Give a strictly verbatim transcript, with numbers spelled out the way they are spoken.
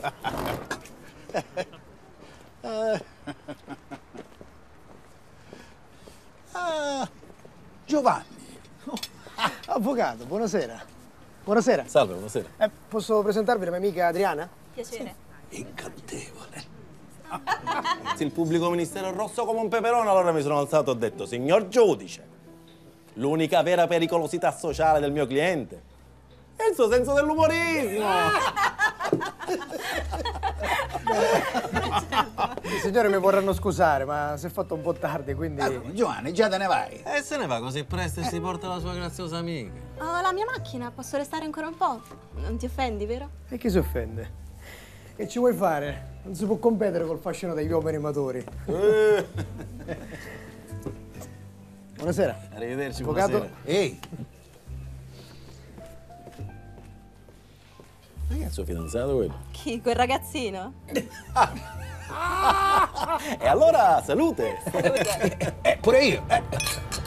Ah, Giovanni. Oh, avvocato, buonasera. Buonasera. Salve, buonasera. Eh, posso presentarvi la mia amica Adriana? Piacere. Incantevole. Se il pubblico ministero è rosso come un peperone, allora mi sono alzato e ho detto, signor giudice, l'unica vera pericolosità sociale del mio cliente è il suo senso dell'umorismo. I signori mi vorranno scusare, ma si è fatto un po' tardi, quindi... Allora, Giovanni, già te ne vai? E se ne va così presto e si porta la sua graziosa amica. Ho la mia macchina, posso restare ancora un po'? Non ti offendi, vero? E chi si offende? Che ci vuoi fare? Non si può competere col fascino degli uomini amatori. Eh. Buonasera. Arrivederci, avvocato. buonasera. Ehi, Ma che è il suo fidanzato quello? Chi? Quel ragazzino? E allora, salute! eh, pure io. Eh.